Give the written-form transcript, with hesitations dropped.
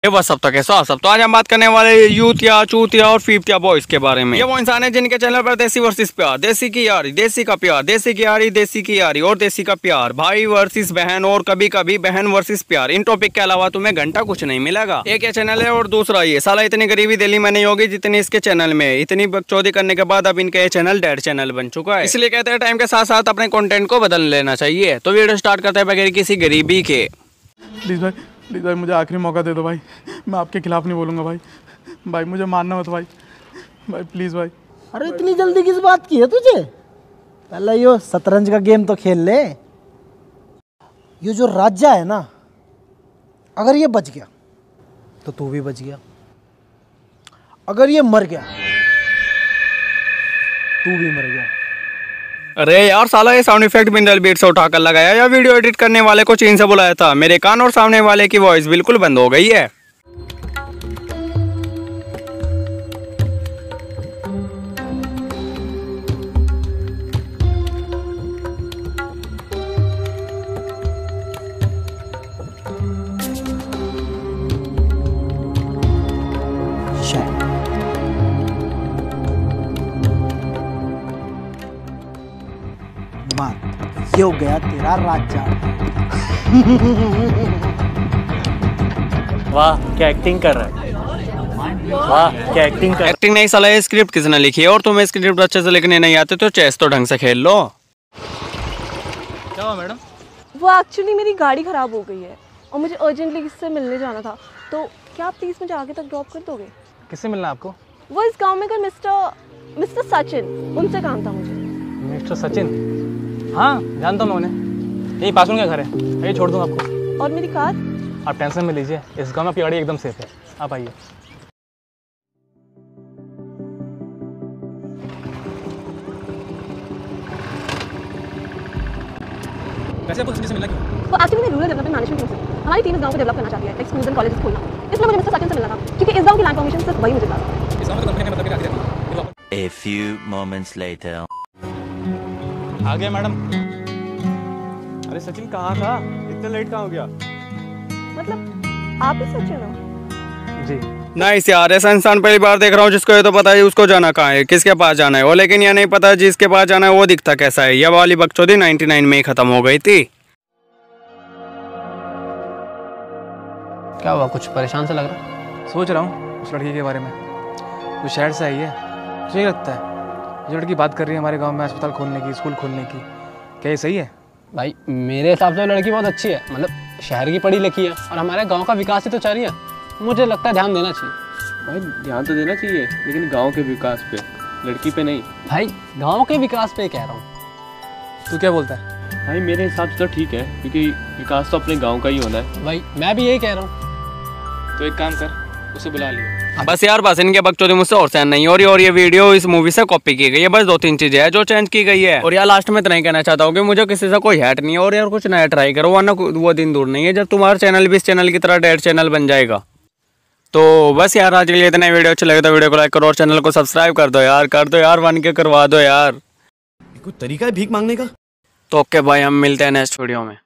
बस सब तो कैसा सब तो आज हम बात करने वाले यूतिया चूतिया और फीफतिया बॉयज के बारे में। ये वो इंसान है जिनके चैनल पर देसी वर्सेस प्यार, देसी की यारी, देसी का प्यार, देसी की यारी, देसी की यारी और देसी का प्यार, भाई वर्सेस बहन और कभी कभी बहन वर्सेस प्यार। इन टॉपिक के अलावा तुम्हें घंटा कुछ नहीं मिलेगा। एक ये चैनल है और दूसरा ये। साला इतनी गरीबी दिल्ली में नहीं होगी जितनी इसके चैनल में। इतनी बकचोदी करने के बाद अब इनका ये चैनल डेड चैनल बन चुका है। इसलिए कहते हैं टाइम के साथ साथ अपने कंटेंट को बदल लेना चाहिए। तो वीडियो स्टार्ट करते हैं बगैर किसी गरीबी के। प्लीज़ भाई मुझे आखिरी मौका दे दो भाई। मैं आपके खिलाफ नहीं बोलूँगा भाई मुझे मारना मत भाई प्लीज़ भाई। अरे इतनी जल्दी किस बात की है तुझे? पहले यो शतरंज का गेम तो खेल ले। ये जो राजा है ना, अगर ये बच गया तो तू भी बच गया, अगर ये मर गया तू भी मर गया। अरे यार साला ये साउंड इफेक्ट बिंदल बीट से उठाकर लगाया या वीडियो एडिट करने वाले को चीन से बुलाया था? मेरे कान और सामने वाले की वॉइस बिल्कुल बंद हो गई है। ये हो गया तेरा राजा। वाह क्या एक्टिंग कर रहा है, वाह क्या एक्टिंग कर। एक्टिंग नहीं साला, ये स्क्रिप्ट किसने लिखी है? और तुम्हें स्क्रिप्ट अच्छे से लिखने नहीं आते तो चेस तो ढंग से खेल लो। क्या हुआ मैडम? वो एक्चुअली मेरी गाड़ी ख़राब हो गई है और मुझे अर्जेंटली किससे मिलने जाना था, तो क्या आप प्लीज़ मुझे आगे तक ड्रॉप कर दोगे? किससे मिलना है आपको? वो इस गांव में कल मिस्टर सचिन, उनसे काम था मुझे। मिस्टर सचिन? हाँ जानता हूँ मैं उन्हें, यही पास उनका घर है, यही छोड़ दूँगा आपको। और मेरी कार? आप टेंशन में लीजिए, इस गाँव में आपकी गाड़ी एकदम सेफ है, आप आइए। वैसे आपको सचिन से मिलना क्यों? वो एक्चुअली मैं रूरल डेवलपमेंट मैनेजमेंट प्रोसेस, हमारी टीम इस गांव को डेवलप करना चाहती है, लाइक स्कूल्स एंड कॉलेजेस खोलना। इसलिए मुझे मिस्टर सचिन से मिलना था क्योंकि इस गांव की लैंड परमिशन सिर्फ वही मुझे था। इस गाँव में कंपनी में मतलब आती रहती है। A few moments later. आ गया मैडम। अरे सचिन कहाँ था? इतना लेट कहाँ हो गया? मतलब आप ही सचिन हो? जी। नाइस यार, ऐसा इंसान पहली बार देख रहा हूँ जिसको ये तो पता है उसको जाना कहाँ है, किसके पास जाना है वो, लेकिन ये नहीं पता जिसके पास जाना है वो दिखता कैसा है। यह वाली बकचोदी 99 में ही खत्म हो गई थी। क्या हुआ, कुछ परेशान सा लग रहा? सोच रहा हूँ उस लड़की के बारे में। वो शहर से आई है, मुझे नहीं लगता है जो लड़की बात कर रही है हमारे गांव में अस्पताल खोलने की, स्कूल खोलने की, क्या ये सही है? भाई मेरे हिसाब से लड़की बहुत अच्छी है, मतलब शहर की पढ़ी लिखी है और हमारे गांव का विकास ही तो चाह रही है। मुझे लगता है ध्यान देना चाहिए। भाई ध्यान तो देना चाहिए लेकिन गांव के विकास पे, लड़की पे नहीं। भाई गांव के विकास पे कह रहा हूँ। तू क्या बोलता है? भाई मेरे हिसाब से तो ठीक है क्योंकि विकास तो अपने गांव का ही होना है। भाई मैं भी यही कह रहा हूँ। तो एक काम कर, उसे बुला लियो। बस यार बस, इनके बकचोदी मुझसे और सहन नहीं हो रही और ये वीडियो इस मूवी से कॉपी की गई है। बस 2-3 चीजें हैं जो चेंज की गई है। और यार लास्ट में इतना ही कहना चाहता हूँ कि मुझे किसी से कोई हैट नहीं है और यार कुछ नया ट्राई करो, वरना वो दिन दूर नहीं है जब तुम्हारा चैनल भी इस चैनल की तरह डेड चैनल बन जाएगा। तो बस यार आज के लिए इतना। वीडियो अच्छा लगे तो वीडियो को लाइक करो और चैनल को सब्सक्राइब कर दो यार, 1 के करवा दो यार। कोई तरीका है भीख मांगने का? तो ओके भाई, हम मिलते हैं नेक्स्ट वीडियो में।